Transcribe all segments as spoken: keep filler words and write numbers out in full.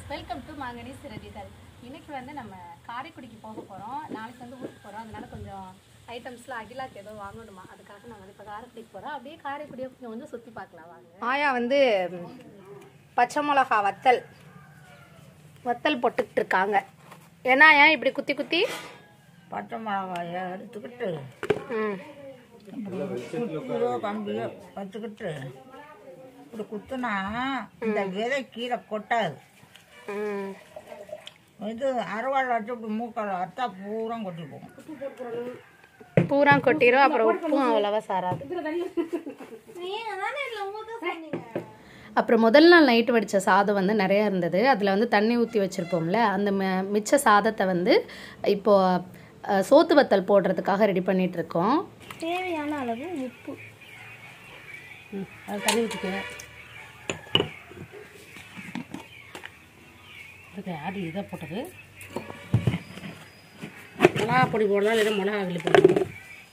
Welcome to மாங்கனி சிறகுகள். இன்னைக்கு வந்து நம்ம காரைக்குடிக்கு போக போகிறோம். நாளைக்கு வந்து ஊருக்கு போகிறோம். அதனால கொஞ்சம் ஐட்டம்ஸ்லாம் அகிலாக்கு ஏதோ வாங்கணுமா, அதுக்காக நான் வந்து இப்போ காரைக்குடிக்கு போகிறோம். அப்படியே காரைக்குடியை கொஞ்சம் கொஞ்சம் சுற்றி பார்க்கலாம் வாங்க. ஆயா வந்து பச்சை மிளகா வத்தல் வத்தல் போட்டுக்கிட்டு இருக்காங்க. ஏன்னா ஏன் இப்படி குத்தி குத்தி பச்சை மிளகாயை எடுத்துக்கிட்டு குத்தியோ கம்பியோ வச்சுக்கிட்டு இப்படி குத்துனா இந்த விதை கீழே கொட்டாது. இது அறுவாள் வச்சு இப்படி மூக்கால் வச்சா பூரா கொட்டி போகும். பூரா கொட்டிடும். அப்புறம் உப்பும் அவ்வளவா சாராது. அப்புறம் முதல் நாள் நைட்டு வடித்த சாதம் வந்து நிறையா இருந்தது. அதில் வந்து தண்ணி ஊற்றி வச்சுருப்போம்ல, அந்த மிச்ச சாதத்தை வந்து இப்போது சோத்து வத்தல் போடுறதுக்காக ரெடி பண்ணிகிட்ருக்கோம். தேவையான அளவு உப்பு அது தண்ணி ஊற்றிக்க. அது இதை போட்டது மிளகா பொடி போடலாம், இல்லைன்னா மிளகா கிள்ளி போடணும்.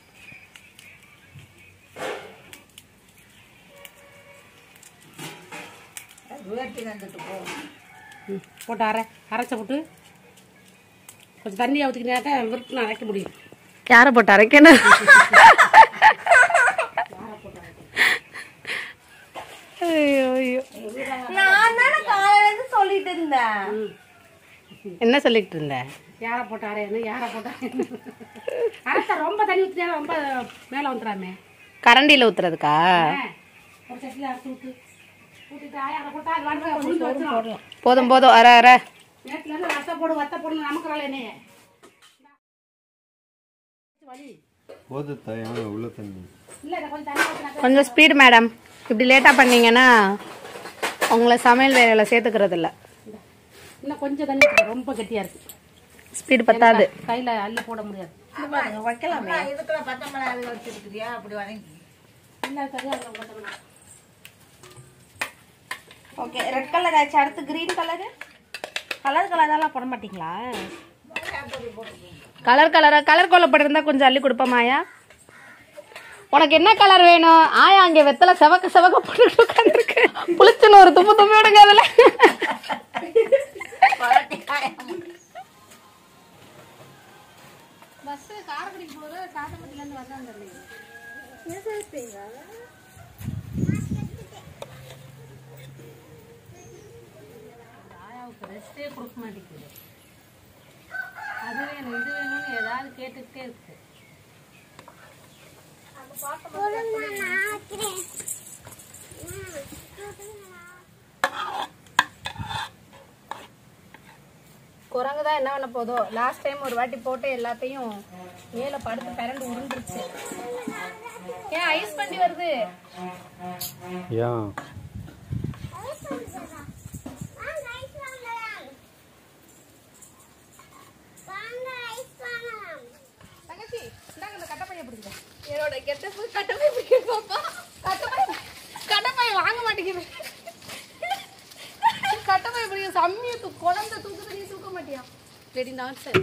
வேட்டி வந்துட்டு போகும். ம் போட்டு அரை அரைச்ச போட்டு கொஞ்சம் தண்ணியை ஊற்றிக்கினாக்கா விருப்பம் அரைக்க முடியும். யாரை போட்டு அரைக்கணும்? ஐயோ ஐயோ, நான் தானே காலையில சொல்லிட்டு இருந்தேன். என்ன சொல்லிட்டு இருந்தேன்? யாரை போட்டு அரையணும், யாரை போட்டு அரைச்சா ரொம்ப தண்ணி ஊற்றினா ரொம்ப மேலே வந்துடாமே. கரண்டியில் ஊற்றுறதுக்கா? ஒரு சட்டியில் அரைச்சி ஊற்று ஊற்றிட்டு ஆயாரை போட்டா அது வந்து போதும் போதும் அரை அரை நேற்றுல இருந்து ரசம் போடு வத்த போடணும் நமக்குறாள் என்னைய கொஞ்சம் ஸ்பீடு மேடம். இப்படி லேட்டாக பண்ணீங்கன்னா உங்களை சமையல் வேலையில் சேர்த்துக்கிறது இல்லை. இன்னும் கொஞ்சம் தண்ணி ரொம்ப கெட்டியாக இருக்கு. ஸ்பீடு பத்தாது, கையில் அள்ளி போட முடியாது. வைக்கலாமே. இதுக்குள்ள பச்சை மிளகாய் வச்சுருக்கிறியா? அப்படி வதங்கி ஓகே. ரெட் கலர் ஆச்சு. அடுத்து கிரீன் கலரு. கலர் கலரெல்லாம் போட மாட்டீங்களா? கலர் கலரா கலர் கோலப்பட்டு இருந்தா கொஞ்சம் அள்ளி கொடுப்போமாயா. உனக்கு என்ன கலர் வேணும்? ஆயா அங்கே வெத்தலை செவக்க செவக்க போட்டு உட்காந்துருக்கு. புளிச்சுன்னு ஒரு துப்பு துப்பி விடுங்க. அதுல பஸ் காரைக்குடிக்கு போகுது. காரைக்குடியில இருந்து வந்தாங்க. ஆயாவுக்கு ரெஸ்டே கொடுக்க மாட்டேங்குது. அது வேணும் இது வேணும்னு ஏதாவது கேட்டுக்கிட்டே இருக்கு. குரங்கு தான் என்ன பண்ண போதோ. லாஸ்ட் டைம் ஒரு வாட்டி போட்டு எல்லாத்தையும் மேல படுத்து பிறண்டு உருண்டுருச்சு. ஏன் ஐஸ் பண்ணி வருது? தங்கச்சி இந்தாங்க இந்த கட்டப்பைய பிடிங்க. என்னோட கெட்ட போய் கட்டப்பை பிடிக்க பாப்பா. கட்டப்பை கட்டப்பை வாங்க மாட்டேங்குது. கட்டப்பை பிடிக்க சம்மிய தூ குழந்தை தூக்குறது, நீ தூக்க மாட்டியா? ரெடி நான் சார்.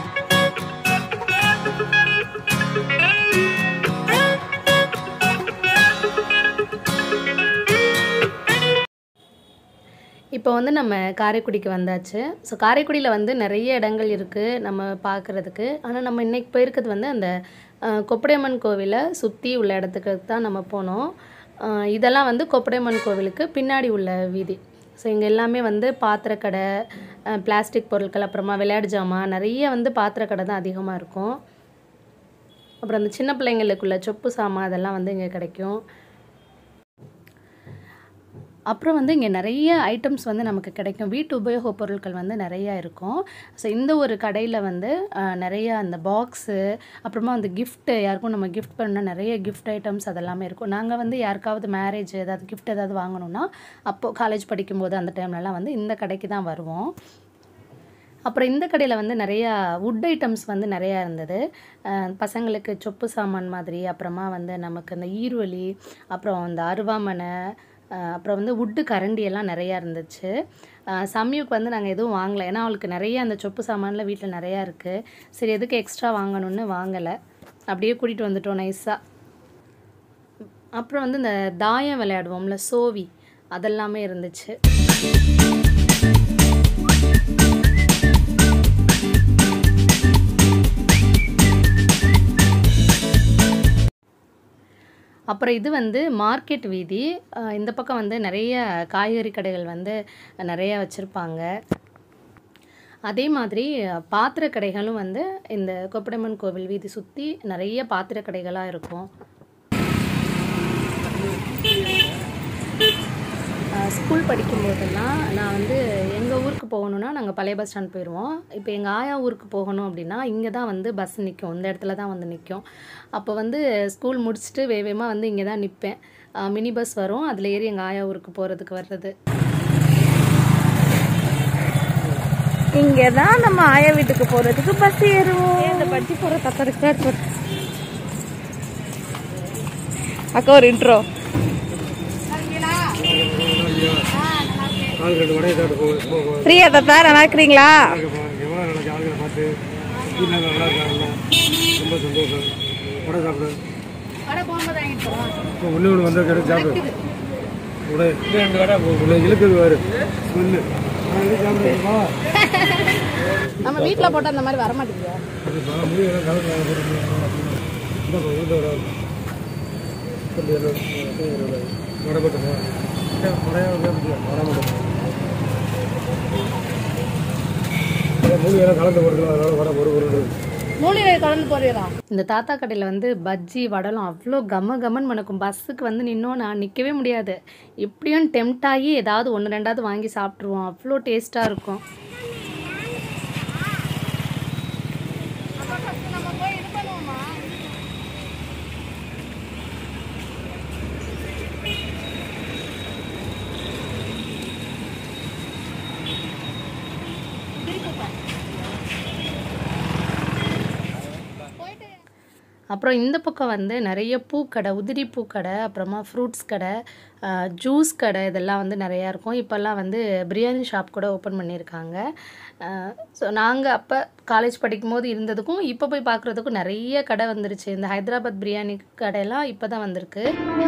இப்போ வந்து நம்ம காரைக்குடிக்கு வந்தாச்சு. ஸோ காரைக்குடியில் வந்து நிறைய இடங்கள் இருக்குது நம்ம பார்க்குறதுக்கு. ஆனால் நம்ம இன்றைக்கி போயிருக்கிறது வந்து அந்த கொப்படையம்மன் கோவிலை சுற்றி உள்ள இடத்துக்கு தான் நம்ம போனோம். இதெல்லாம் வந்து கொப்படையம்மன் கோவிலுக்கு பின்னாடி உள்ள வீதி. ஸோ இங்கே எல்லாமே வந்து பாத்திரக்கடை, பிளாஸ்டிக் பொருட்கள், அப்புறமா விளையாட்டு ஜாமான், நிறைய வந்து பாத்திரக்கடை தான் அதிகமாக இருக்கும். அப்புறம் அந்த சின்ன பிள்ளைங்களுக்குள்ள சொப்பு சாமான் அதெல்லாம் வந்து இங்கே கிடைக்கும். அப்புறம் வந்து இங்கே நிறைய ஐட்டம்ஸ் வந்து நமக்கு கிடைக்கும். வீட்டு உபயோகப் பொருட்கள் வந்து நிறையா இருக்கும். ஸோ இந்த ஒரு கடையில் வந்து நிறைய அந்த பாக்ஸு, அப்புறமா அந்த கிஃப்ட்டு, யாருக்கும் நம்ம கிஃப்ட் பண்ணால் நிறைய கிஃப்ட் ஐட்டம்ஸ் அதெல்லாமே இருக்கும். நாங்கள் வந்து யாருக்காவது மேரேஜ் ஏதாவது கிஃப்ட் ஏதாவது வாங்கணுன்னா அப்போது காலேஜ் படிக்கும்போது அந்த டைம்லலாம் வந்து இந்த கடைக்கு தான் வருவோம். அப்புறம் இந்த கடையில் வந்து நிறையா வுட் ஐட்டம்ஸ் வந்து நிறையா இருந்தது. பசங்களுக்கு சொப்பு சாமான் மாதிரி, அப்புறமா வந்து நமக்கு அந்த ஈர்வலி, அப்புறம் அந்த அருவாமனை, அப்புறம் வந்து வுட்டு கரண்டி எல்லாம் நிறையா இருந்துச்சு. சம்யுக்கு வந்து நாங்கள் எதுவும் வாங்கலை. ஏன்னா அவளுக்கு நிறைய அந்த சொப்பு சாமான்லாம் வீட்டில் நிறையா இருக்குது. சரி எதுக்கு எக்ஸ்ட்ரா வாங்கணும்னு வாங்கலை, அப்படியே கூட்டிகிட்டு வந்துட்டோம் நைஸாக. அப்புறம் வந்து இந்த தாயம் விளையாடுவோம்ல, சோவி, அதெல்லாமே இருந்துச்சு. அப்புறம் இது வந்து மார்க்கெட் வீதி. இந்த பக்கம் வந்து நிறைய காய்கறி கடைகள் வந்து நிறையா வச்சுருப்பாங்க. அதே மாதிரி பாத்திர கடைகளும் வந்து இந்த கொப்படம்மன் கோவில் வீதி சுற்றி நிறைய பாத்திர கடைகளாக இருக்கும். ஸ்கூல் படிக்கும்போதெல்லாம் நான் வந்து எங்கள் ஊருக்கு போகணுன்னா நாங்கள் பழைய பஸ் ஸ்டாண்ட் போயிடுவோம். இப்போ எங்கள் ஆயா ஊருக்கு போகணும் அப்படின்னா இங்கே தான் வந்து பஸ் நிற்கும், இந்த இடத்துல தான் வந்து நிற்கும். அப்போ வந்து ஸ்கூல் முடிச்சுட்டு வேகமாக வந்து இங்கே தான் நிற்பேன். மினி பஸ் வரும், அதில் ஏறி எங்கள் ஆயா ஊருக்கு போகிறதுக்கு வர்றது. இங்கே தான் நம்ம ஆயா வீட்டுக்கு போகிறதுக்கு பஸ் ஏறுவோம். இந்த பட்டி போகிற தக்கருக்கு அக்கா ஒரு இன்ட்ரோ. ஃப்ரீயா தாத்தா, நல்லா இருக்கிறீங்களா? நம்ம வீட்டில் போட்டால் அந்த மாதிரி வரமாட்டேங்குது. இந்த தாத்தா கடையில் வந்து பஜ்ஜி வடலும் அவ்வளோ கம கமன் மணக்கும். பஸ்ஸுக்கு வந்து நின்னோம் நான் நிற்கவே முடியாது. எப்படியும் டெம்ட் ஆகி ஏதாவது ஒன்று ரெண்டாவது வாங்கி சாப்பிட்ருவோம், அவ்வளோ டேஸ்ட்டாக இருக்கும். அப்புறம் இந்த பக்கம் வந்து நிறைய பூக்கடை, உதிரி பூக்கடை, அப்புறமா ஃப்ரூட்ஸ் கடை, ஜூஸ் கடை, இதெல்லாம் வந்து நிறையா இருக்கும். இப்போல்லாம் வந்து பிரியாணி ஷாப் கூட ஓப்பன் பண்ணியிருக்காங்க. ஸோ நாங்கள் அப்போ காலேஜ் படிக்கும்போது இருந்ததுக்கும் இப்போ போய் பார்க்குறதுக்கும் நிறைய கடை வந்துருச்சு. இந்த ஹைதராபாத் பிரியாணி கடையெல்லாம் இப்போ தான் வந்திருக்கு.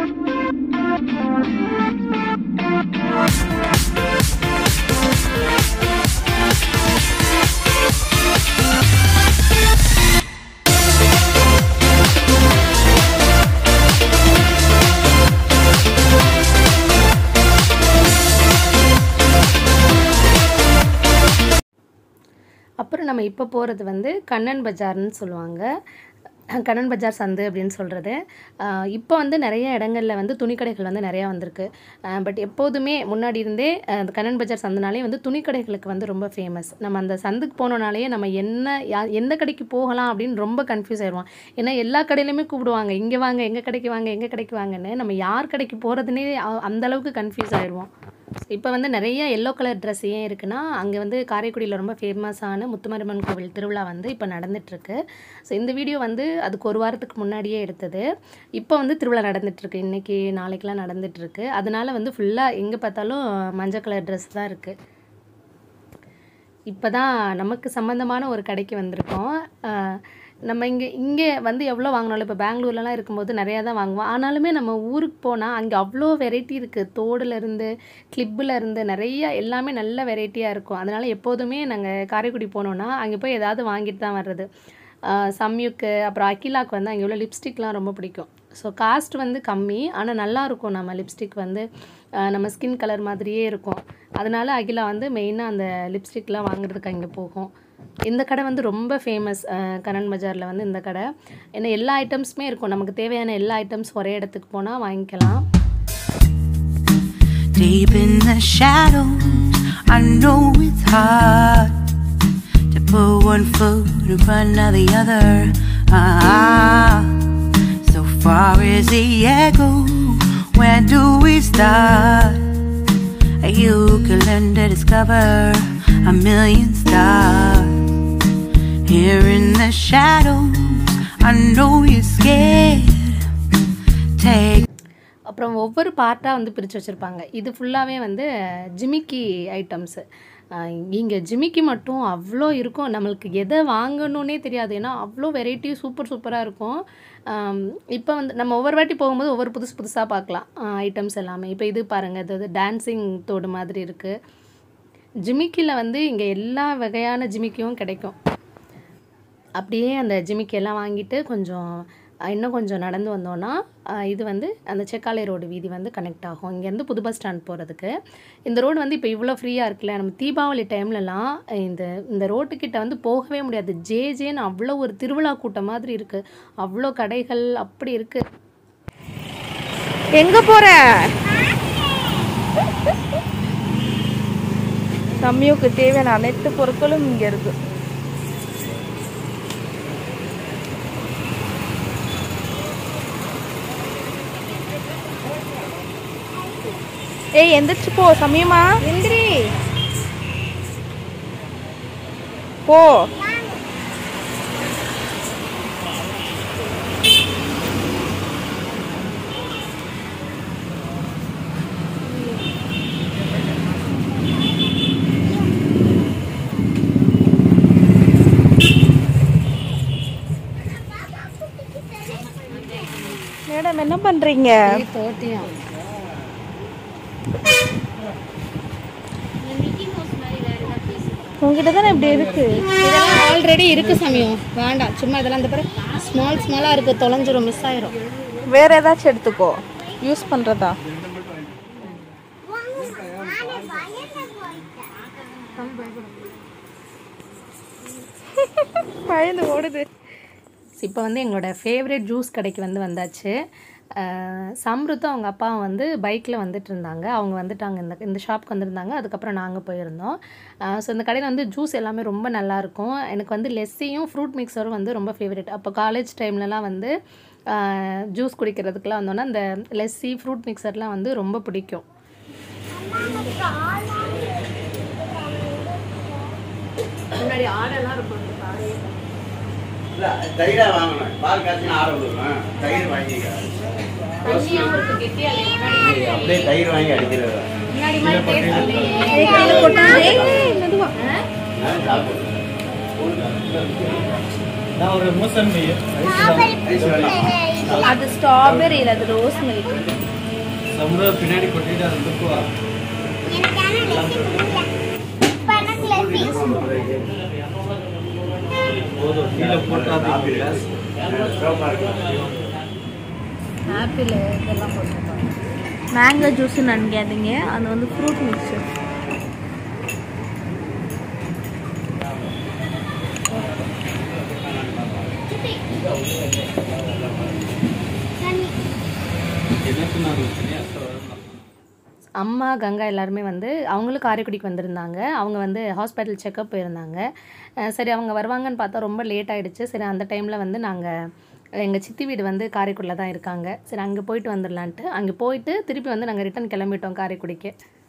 அப்புறம் நம்ம இப்போ போகிறது வந்து கண்ணன் பஜார்னு சொல்லுவாங்க. கண்ணன் பஜார் சந்து அப்படின்னு சொல்கிறது. இப்போ வந்து நிறைய இடங்களில் வந்து துணிக்கடைகள் வந்து நிறையா வந்திருக்கு. பட் எப்போதுமே முன்னாடி இருந்தே அந்த கண்ணன் பஜார் சந்துனாலே வந்து துணிக்கடைகளுக்கு வந்து ரொம்ப ஃபேமஸ். நம்ம அந்த சந்துக்கு போனோனாலே நம்ம என்ன யா எந்த கடைக்கு போகலாம் அப்படின்னு ரொம்ப கன்ஃபியூஸ் ஆயிடுவோம். ஏன்னா எல்லா கடையிலையுமே கூப்பிடுவாங்க, இங்கே வாங்க, எங்கள் கடைக்கு வாங்க, எங்கள் கடைக்கு வாங்கன்னு. நம்ம யார் கடைக்கு போகிறதுனே அந்தளவுக்கு கன்ஃபியூஸ் ஆயிடுவோம். இப்போ வந்து நிறைய எல்லோ கலர் ட்ரெஸ் ஏன் இருக்குன்னா, அங்கே வந்து காரைக்குடியில் ரொம்ப ஃபேமஸான முத்துமாரியம்மன் கோவில் திருவிழா வந்து இப்போ நடந்துகிட்ருக்கு. ஸோ இந்த வீடியோ வந்து அதுக்கு ஒரு வாரத்துக்கு முன்னாடியே எடுத்தது. இப்போ வந்து திருவிழா நடந்துகிட்ருக்கு, இன்றைக்கி நாளைக்கெலாம் நடந்துகிட்ருக்கு. அதனால் வந்து ஃபுல்லாக எங்கே பார்த்தாலும் மஞ்சள் கலர் ட்ரெஸ் தான் இருக்குது. இப்போ தான் நமக்கு சம்மந்தமான ஒரு கடைக்கு வந்திருக்கோம். நம்ம இங்கே இங்கே வந்து எவ்வளோ வாங்கினாலும், இப்போ பெங்களூர்லலாம் இருக்கும்போது நிறையா தான் வாங்குவோம். ஆனாலுமே நம்ம ஊருக்கு போனால் அங்கே அவ்வளோ வெரைட்டி இருக்குது. தோடுலேருந்து கிளிப்புலேருந்து நிறையா எல்லாமே நல்ல வெரைட்டியாக இருக்கும். அதனால் எப்போதுமே நாங்கள் காரைக்குடி போனோன்னா அங்கே போய் ஏதாவது வாங்கிட்டு தான் வர்றது. சம்யுக்கு அப்புறம் அகிலாவுக்கு வந்து அங்கே உள்ள லிப்ஸ்டிக்லாம் ரொம்ப பிடிக்கும். ஸோ காஸ்ட் வந்து கம்மி, ஆனால் நல்லாயிருக்கும். நம்ம லிப்ஸ்டிக் வந்து நம்ம ஸ்கின் கலர் மாதிரியே இருக்கும். அதனால் அகிலா வந்து மெயினாக அந்த லிப்ஸ்டிக்லாம் வாங்குறதுக்கு அங்கே போகும். இந்த கடை வந்து ரொம்ப ஃபேமஸ் கண்ணன் பஜாரில் வந்து இந்த கடை. ஏன்னா எல்லா ஐட்டம்ஸுமே இருக்கும், நமக்கு தேவையான எல்லா ஐட்டம்ஸ் ஒரே இடத்துக்கு போனால் வாங்கிக்கலாம். Deep in the shadows, I know it's hard to put one foot in front of the other. Ah, so far is the echo, where do we start? You can learn to discover a million stars. Here in the shadows, I know you're scared. Take அப்புறம் ஒவ்வொரு பார்ட்டாக வந்து பிரித்து வச்சுருப்பாங்க. இது ஃபுல்லாகவே வந்து ஜிமிக்கி ஐட்டம்ஸு. இங்கே ஜிமிக்கி மட்டும் அவ்வளோ இருக்கும், நம்மளுக்கு எதை வாங்கணுன்னே தெரியாது. ஏன்னா அவ்வளோ வெரைட்டி சூப்பர் சூப்பராக இருக்கும். இப்போ வந்து நம்ம ஒவ்வொரு வாட்டி போகும்போது ஒவ்வொரு புதுசு புதுசாக பார்க்கலாம் ஐட்டம்ஸ் எல்லாமே. இப்போ இது பாருங்கள், இது டான்ஸிங் தோடு மாதிரி இருக்குது. ஜிமிக்கியில் வந்து இங்கே எல்லா வகையான ஜிமிக்கியும் கிடைக்கும். அப்படியே அந்த ஜிமிக்கெல்லாம் வாங்கிட்டு கொஞ்சம் இன்னும் கொஞ்சம் நடந்து வந்தோன்னா இது வந்து அந்த செக்காலை ரோடு வீதி வந்து கனெக்ட் ஆகும் இங்கேருந்து புது பஸ் ஸ்டாண்ட் போகிறதுக்கு. இந்த ரோடு வந்து இப்போ இவ்வளோ ஃப்ரீயாக இருக்குல்ல, நம்ம தீபாவளி டைம்லலாம் இந்த இந்த ரோட்டுக்கிட்ட வந்து போகவே முடியாது. ஜே ஜேன்னு அவ்வளோ ஒரு திருவிழா கூட்டம் மாதிரி இருக்குது, அவ்வளோ கடைகள் அப்படி இருக்குது. எங்கே போகிற? சம்யுக்கு தேவையான அனைத்து பொருட்களும் இங்கே இருக்குது. ஏய் எந்திரிச்சு போ சமயமா, எந்திரி போ. மேடம் என்ன பண்றீங்க? தோட்டியா உங்ககிட்ட தானே இப்படி இருக்கு. இதெல்லாம் ஆல்ரெடி இருக்கு சமயம், வேண்டாம் சும்மா இதெல்லாம் இந்த பிறகு ஸ்மால் ஸ்மாலாக இருக்குது, தொலைஞ்சிரும், மிஸ் ஆயிரும். வேற ஏதாச்சும் எடுத்துக்கோ, யூஸ் பண்றதா. பயந்து ஓடுது. இப்போ வந்து எங்களோட ஃபேவரட் ஜூஸ் கடைக்கு வந்து வந்தாச்சு. சம்ருத்தும் அவங்க அப்பாவும் வந்து பைக்கில் வந்துட்டு இருந்தாங்க. அவங்க வந்துட்டாங்க, இந்த இந்த ஷாப்புக்கு வந்திருந்தாங்க. அதுக்கப்புறம் நாங்கள் போயிருந்தோம். ஸோ இந்த கடையில் வந்து ஜூஸ் எல்லாமே ரொம்ப நல்லாயிருக்கும். எனக்கு வந்து லெஸ்ஸியும் ஃப்ரூட் மிக்சரும் வந்து ரொம்ப ஃபேவரட். அப்போ காலேஜ் டைம்லலாம் வந்து ஜூஸ் குடிக்கிறதுக்குலாம் வந்தோன்னா இந்த லெஸ்ஸி ஃப்ரூட் மிக்சர்லாம் வந்து ரொம்ப பிடிக்கும். முன்னாடி ஆடெல்லாம் இருக்கும். தயிரா வாங்கணும், பால் காய்ச்சினா ஆட விடுவேன், தயிர் வாங்கிக்க. அப்படியே தயிர் வாங்கி அடிக்கிறது ஒரு மூசம்பி, அது ஸ்ட்ராபெரி இல்ல, அது ரோஸ் மில்க். சம்ரா பின்னாடி கொட்டிட்டு அது துப்புவா. ஆப்பிள் இதெல்லாம் போட்டுருக்கோம். மேங்கோ ஜூஸ் நினைக்காதீங்க, அது வந்து ஃப்ரூட் மிக்சர். அம்மா கங்கா எல்லாருமே வந்து அவங்களும் காரைக்குடிக்கு வந்திருந்தாங்க. அவங்க வந்து ஹாஸ்பிட்டல் செக்கப் போயிருந்தாங்க. சரி அவங்க வருவாங்கன்னு பார்த்தா ரொம்ப லேட் ஆகிடுச்சு. சரி அந்த டைமில் வந்து நாங்கள் எங்கள் சித்தி வீடு வந்து காரைக்குடியில் தான் இருக்காங்க. சரி அங்கே போயிட்டு வந்துடலான்ட்டு அங்கே போயிட்டு திருப்பி வந்து நாங்கள் ரிட்டன் கிளம்பிட்டோம் காரைக்குடிக்கு.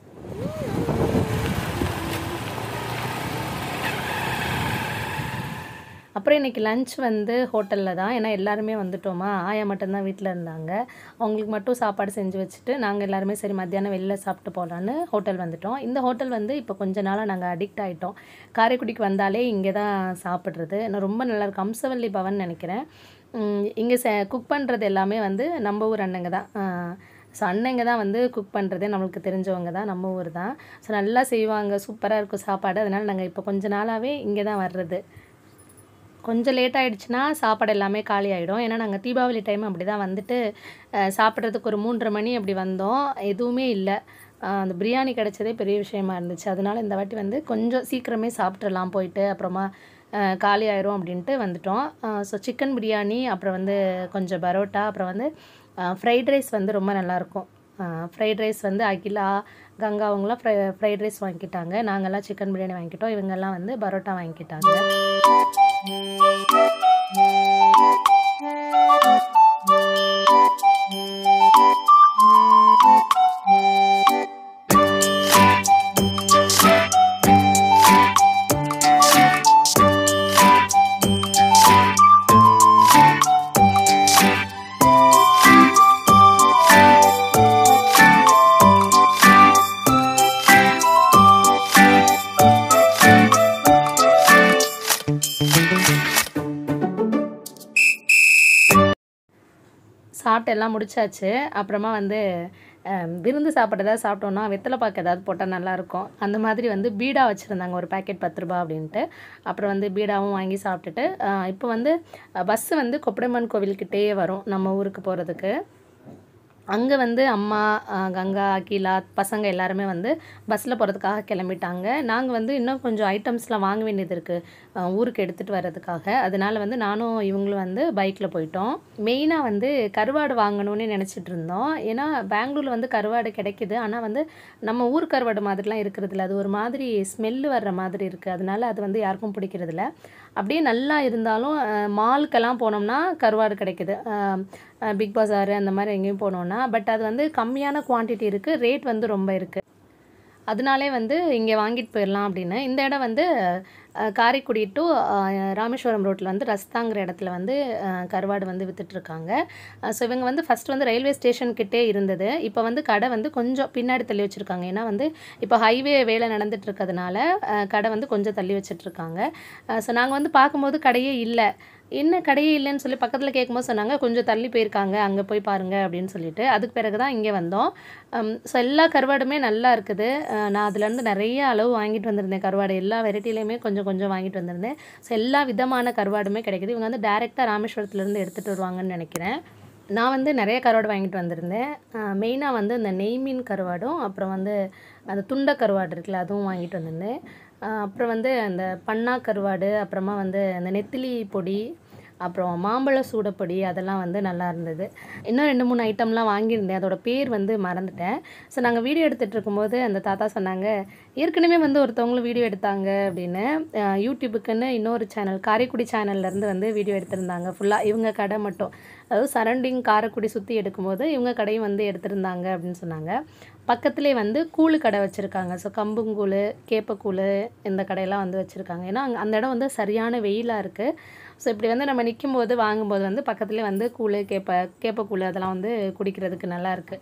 அப்புறம் இன்றைக்கி லன்ச் வந்து ஹோட்டலில் தான். ஏன்னா எல்லாருமே வந்துட்டோமா, ஆயா மட்டும்தான் வீட்டில் இருந்தாங்க. அவங்களுக்கு மட்டும் சாப்பாடு செஞ்சு வச்சுட்டு நாங்கள் எல்லாருமே சரி மத்தியானம் வெளில சாப்பிட்டு போகலான்னு ஹோட்டல் வந்துட்டோம். இந்த ஹோட்டல் வந்து இப்போ கொஞ்ச நாளாக நாங்கள் அடிக்ட் ஆகிட்டோம். காரைக்குடிக்கு வந்தாலே இங்கே தான் சாப்பிட்றது. நான் ரொம்ப நல்லாயிருக்கும். அம்சவல்லி பவன் நினைக்கிறேன். இங்கே ச குக் பண்ணுறது எல்லாமே வந்து நம்ம ஊர் அண்ணங்க தான். ஸோ அண்ணங்க தான் வந்து குக் பண்ணுறதே நம்மளுக்கு தெரிஞ்சவங்க தான், நம்ம ஊர் தான். ஸோ நல்லா செய்வாங்க, சூப்பராக இருக்கும் சாப்பாடு. அதனால் நாங்கள் இப்போ கொஞ்ச நாளாகவே இங்கே தான் வர்றது. கொஞ்சம் லேட் ஆகிடுச்சுன்னா சாப்பாடு எல்லாமே காலி ஆகிடும். ஏன்னா நாங்கள் தீபாவளி டைம் அப்படி தான் வந்துட்டு சாப்பிட்றதுக்கு ஒரு மூன்றரை மணி அப்படி வந்தோம். எதுவுமே இல்லை. அந்த பிரியாணி கிடச்சதே பெரிய விஷயமா இருந்துச்சு. அதனால் இந்த வாட்டி வந்து கொஞ்சம் சீக்கிரமே சாப்பிட்றலாம் போயிட்டு, அப்புறமா காலி ஆயிரும் அப்படின்ட்டு வந்துட்டோம். ஸோ சிக்கன் பிரியாணி, அப்புறம் வந்து கொஞ்சம் பரோட்டா, அப்புறம் வந்து ஃப்ரைட் ரைஸ் வந்து ரொம்ப நல்லாயிருக்கும். ஃப்ரைட் ரைஸ் வந்து அகிலா கங்கா அவங்களாம் ஃப்ரை ஃப்ரைட் ரைஸ் வாங்கிக்கிட்டாங்க. நாங்கள்லாம் சிக்கன் பிரியாணி வாங்கிக்கிட்டோம். இவங்கெல்லாம் வந்து பரோட்டா வாங்கிக்கிட்டாங்க. சாப்பிட்டு எல்லாம் முடிச்சாச்சு. அப்புறமா வந்து விருந்து சாப்பிட்றதா சாப்பிட்டோன்னா வெத்தலை பாக்கு ஏதாவது போட்டால் நல்லாயிருக்கும். அந்த மாதிரி வந்து பீடா வச்சுருந்தாங்க, ஒரு பேக்கெட் பத்து ரூபா அப்படின்ட்டு. அப்புறம் வந்து பீடாவும் வாங்கி சாப்பிட்டுட்டு இப்போ வந்து பஸ்ஸு வந்து கொப்படைமான் கோவில்கிட்டேயே வரும் நம்ம ஊருக்கு போகிறதுக்கு. அங்கே வந்து அம்மா, கங்கா, அகிலா பசங்க எல்லாருமே வந்து பஸ்ஸில் போகிறதுக்காக கிளம்பிட்டாங்க. நாங்கள் வந்து இன்னும் கொஞ்சம் ஐட்டம்ஸ்லாம் வாங்க வேண்டியது இருக்குது ஊருக்கு எடுத்துகிட்டு வர்றதுக்காக. அதனால் வந்து நானும் இவங்களும் வந்து பைக்கில் போயிட்டோம். மெயினாக வந்து கருவாடு வாங்கணும்னு நினச்சிட்டு இருந்தோம். ஏன்னா பெங்களூரில் வந்து கருவாடு கிடைக்கிது, ஆனால் வந்து நம்ம ஊர் கருவாடு மாதிரிலாம் இருக்கிறதில்ல. அது ஒரு மாதிரி ஸ்மெல்லு வர்ற மாதிரி இருக்குது. அதனால் அது வந்து யாருக்கும் பிடிக்கிறதில்ல. அப்படியே நல்லா இருந்தாலும் மாலுக்கெல்லாம் போனோம்னா கருவாடு கிடைக்குது, பிக் பஸாரு அந்த மாதிரி எங்கேயும் போனோன்னா. பட் அது வந்து கம்மியான குவான்டிட்டி இருக்குது, ரேட் வந்து ரொம்ப இருக்குது. அதனாலே வந்து இங்கே வாங்கிட்டு போயிடலாம் அப்படின்னு. இந்த இடம் வந்து காரைக்குடி டு ராமேஸ்வரம் ரோட்டில் வந்து ரஸ்தாங்கிற இடத்துல வந்து கருவாடு வந்து விற்றுட்ருக்காங்க. ஸோ இவங்க வந்து ஃபஸ்ட் வந்து ரயில்வே ஸ்டேஷன்கிட்டே இருந்தது. இப்போ வந்து கடை வந்து கொஞ்சம் பின்னாடி தள்ளி வச்சுருக்காங்க. ஏன்னா வந்து இப்போ ஹைவே வேலை நடந்துட்டு இருக்கிறதுனால கடை வந்து கொஞ்சம் தள்ளி வச்சிட்ருக்காங்க. ஸோ நாங்கள் வந்து பார்க்கும்போது கடையே இல்லை. என்ன கடையே இல்லைன்னு சொல்லி பக்கத்தில் கேட்கும்போது சொன்னாங்க கொஞ்சம் தள்ளி போயிருக்காங்க, அங்கே போய் பாருங்கள் அப்படின்னு சொல்லிட்டு. அதுக்கு பிறகு தான் இங்கே வந்தோம். ஸோ எல்லா கருவாடுமே நல்லா இருக்குது. நான் அதுலேருந்து நிறைய அளவு வாங்கிட்டு வந்திருந்தேன் கருவாடு. எல்லா வெரைட்டிலையுமே கொஞ்சம் கொஞ்சம் வாங்கிட்டு வந்திருந்தேன். ஸோ எல்லா விதமான கருவாடுமே கிடைக்குது. இவங்க வந்து டைரெக்டாக ராமேஸ்வரத்துலேருந்து எடுத்துகிட்டு வருவாங்கன்னு நினைக்கிறேன். நான் வந்து நிறைய கருவாடு வாங்கிட்டு வந்திருந்தேன். மெயினாக வந்து இந்த நெய் மீன் கருவாடும், அப்புறம் வந்து அந்த துண்டை கருவாடு இருக்குல்ல, அதுவும் வாங்கிட்டு வந்திருந்தேன். அப்புறம் வந்து அந்த பண்ணா கருவாடு, அப்புறமா வந்து அந்த நெத்திலி பொடி, அப்புறம் மாம்பழ சூடப்பொடி, அதெல்லாம் வந்து நல்லா இருந்தது. இன்னும் ரெண்டு மூணு ஐட்டம்லாம் வாங்கியிருந்தேன், அதோட பேர் வந்து மறந்துட்டேன். ஸோ நாங்கள் வீடியோ எடுத்துகிட்டு இருக்கும்போது அந்த தாத்தா சொன்னாங்க, ஏற்கனவே வந்து ஒருத்தவங்களும் வீடியோ எடுத்தாங்க அப்படின்னு. யூடியூபுக்குன்னு இன்னொரு சேனல், காரைக்குடி சேனல்லேருந்து வந்து வீடியோ எடுத்திருந்தாங்க ஃபுல்லாக இவங்க கடை மட்டும். அதாவது சரௌண்டிங் காரைக்குடி சுற்றி எடுக்கும்போது இவங்க கடையும் வந்து எடுத்திருந்தாங்க அப்படின்னு சொன்னாங்க. பக்கத்துலேயே வந்து கூழு கடை வச்சுருக்காங்க. ஸோ கம்புங்கூழ், கேப்பக்கூழ், இந்த கடையெல்லாம் வந்து வச்சுருக்காங்க. ஏன்னா அங்கே அந்த இடம் வந்து சரியான வெயிலாக இருக்குது. ஸோ இப்படி வந்து நம்ம நிற்கும்போது வாங்கும்போது வந்து பக்கத்துலேயே வந்து கூழ், கேப்ப கேப்பக்கூழ் அதெல்லாம் வந்து குடிக்கிறதுக்கு நல்லாயிருக்கு.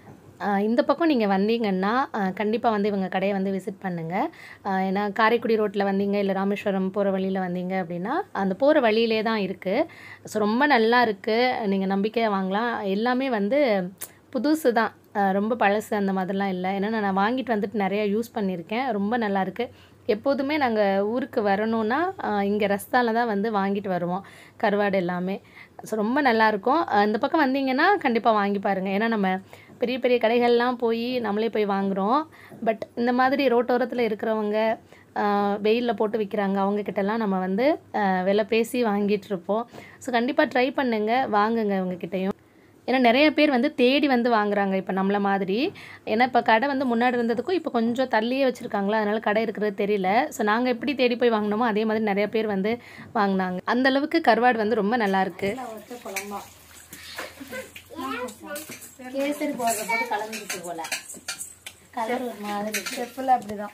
இந்த பக்கம் நீங்கள் வந்தீங்கன்னா கண்டிப்பாக வந்து இவங்க கடையை வந்து விசிட் பண்ணுங்கள். ஏன்னா காரைக்குடி ரோட்டில் வந்தீங்க, இல்லை ராமேஸ்வரம் போகிற வழியில் வந்தீங்க அப்படின்னா அந்த போகிற வழியிலே தான் இருக்குது. ஸோ ரொம்ப நல்லா இருக்குது, நீங்கள் நம்பிக்கையாக வாங்கலாம். எல்லாமே வந்து புதுசு தான், ரொம்ப பழசு அந்த மாதிரிலாம் இல்லை. ஏன்னா நான் வாங்கிட்டு வந்துட்டு நிறையா யூஸ் பண்ணியிருக்கேன், ரொம்ப நல்லாயிருக்கு. எப்போதுமே நாங்கள் ஊருக்கு வரணுன்னா இங்கே ரஸ்தாவில் தான் வந்து வாங்கிட்டு வருவோம் கருவாடு எல்லாமே. ஸோ ரொம்ப நல்லாயிருக்கும். இந்த பக்கம் வந்தீங்கன்னா கண்டிப்பாக வாங்கி பாருங்கள். ஏன்னா நம்ம பெரிய பெரிய கடைகள்லாம் போய் நம்மளே போய் வாங்குகிறோம். பட் இந்த மாதிரி ரோட்டோரத்தில் இருக்கிறவங்க வெயிலில் போட்டு விற்கிறாங்க, அவங்கக்கிட்டலாம் நம்ம வந்து விலை பேசி வாங்கிட்டுருப்போம். ஸோ கண்டிப்பாக ட்ரை பண்ணுங்கள், வாங்குங்க அவங்கக்கிட்டையும். ஏன்னா நிறைய பேர் வந்து தேடி வந்து வாங்குறாங்க இப்போ நம்மளை மாதிரி. ஏன்னா இப்போ கடை வந்து முன்னாடி இருந்ததுக்கும் இப்போ கொஞ்சம் தள்ளியே வச்சுருக்காங்களா, அதனால் கடை இருக்கிறது தெரியல. ஸோ நாங்கள் எப்படி தேடி போய் வாங்கினோமோ அதே மாதிரி நிறைய பேர் வந்து வாங்கினாங்க. அந்தளவுக்கு கருவாடு வந்து ரொம்ப நல்லாயிருக்கு. கேசரி போடுற போது கலந்துட்டு போல கலர் ஒரு மாதிரி செப்பில் அப்படிதான்.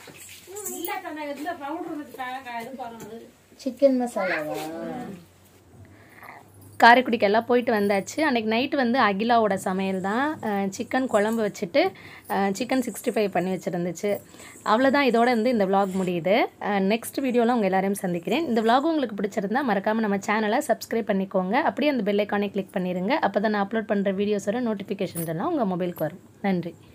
சிக்கன் மசாலாவா? காரைக்குடிக்கெல்லாம் போயிட்டு வந்தாச்சு. அன்றைக்கி நைட்டு வந்து அகிலாவோட சமையல் தான். சிக்கன் குழம்பு வச்சுட்டு சிக்கன் சிக்ஸ்டி ஃபைவ் பண்ணி வச்சுருந்துச்சு. அவ்வளோதான், இதோட வந்து இந்த விலாக் முடியுது. நெக்ஸ்ட் வீடியோவில் உங்கள் எல்லாரையும் சந்திக்கிறேன். இந்த விலாக் உங்களுக்கு பிடிச்சிருந்தா மறக்காமல் நம்ம சேனலை சப்ஸ்கிரைப் பண்ணிக்கோங்க. அப்படியே அந்த பெல் ஐக்கானை கிளிக் பண்ணிடுங்க. அப்போ தான் நான் அப்லோட் பண்ணுற வீடியோஸோட நோட்டிஃபிகேஷன்ஸ் எல்லாம் உங்கள் மொபைலுக்கு வரும். நன்றி.